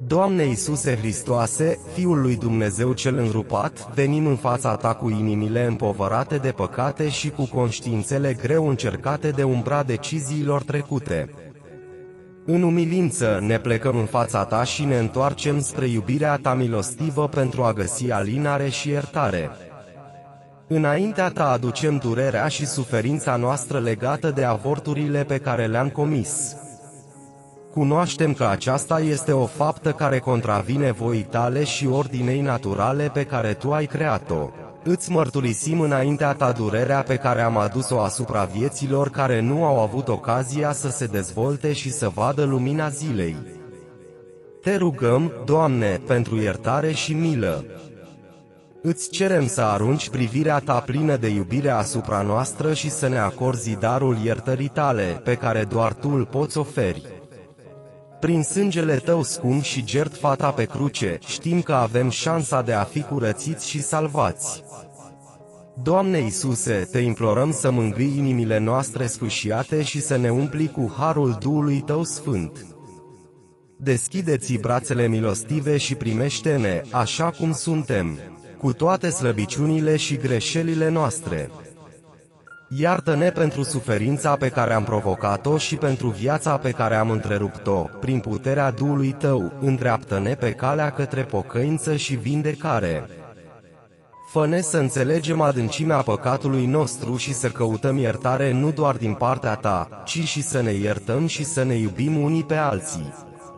Doamne Iisuse Hristoase, Fiul lui Dumnezeu cel înrupat, venim în fața Ta cu inimile împovărate de păcate și cu conștiințele greu încercate de umbra deciziilor trecute. În umilință ne plecăm în fața Ta și ne întoarcem spre iubirea Ta milostivă pentru a găsi alinare și iertare. Înaintea Ta aducem durerea și suferința noastră legată de avorturile pe care le-am comis. Cunoaștem că aceasta este o faptă care contravine voii Tale și ordinei naturale pe care Tu ai creat-o. Îți mărturisim înaintea Ta durerea pe care am adus-o asupra vieților care nu au avut ocazia să se dezvolte și să vadă lumina zilei. Te rugăm, Doamne, pentru iertare și milă. Îți cerem să arunci privirea Ta plină de iubire asupra noastră și să ne acorzi darul iertării Tale, pe care doar Tu îl poți oferi. Prin sângele Tău scump și jertfa Ta pe cruce, știm că avem șansa de a fi curățiți și salvați. Doamne Iisuse, Te implorăm să mângâi inimile noastre sfâșiate și să ne umpli cu harul Duhului Tău Sfânt. Deschide-ți brațele milostive și primește-ne, așa cum suntem, cu toate slăbiciunile și greșelile noastre. Iartă-ne pentru suferința pe care am provocat-o și pentru viața pe care am întrerupt-o. Prin puterea Duhului Tău, îndreaptă-ne pe calea către pocăință și vindecare. Fă-ne să înțelegem adâncimea păcatului nostru și să căutăm iertare nu doar din partea Ta, ci și să ne iertăm și să ne iubim unii pe alții.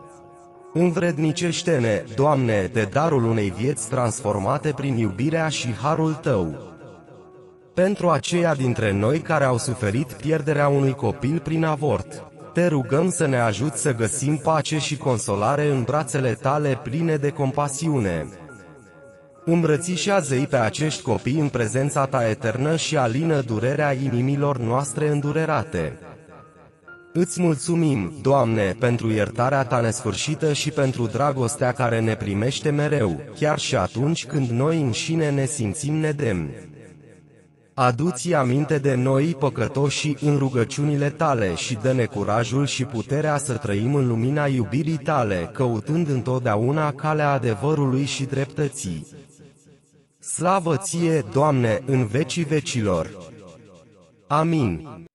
Învrednicește-ne, Doamne, de darul unei vieți transformate prin iubirea și harul Tău. Pentru aceia dintre noi care au suferit pierderea unui copil prin avort, Te rugăm să ne ajuți să găsim pace și consolare în brațele Tale pline de compasiune. Îmbrățișează-i pe acești copii în prezența Ta eternă și alină durerea inimilor noastre îndurerate. Îți mulțumim, Doamne, pentru iertarea Ta nesfârșită și pentru dragostea care ne primește mereu, chiar și atunci când noi înșine ne simțim nedemni. Adu-ți aminte de noi păcătoși în rugăciunile Tale și dă-ne curajul și puterea să trăim în lumina iubirii Tale, căutând întotdeauna calea adevărului și dreptății. Slavă Ție, Doamne, în vecii vecilor! Amin.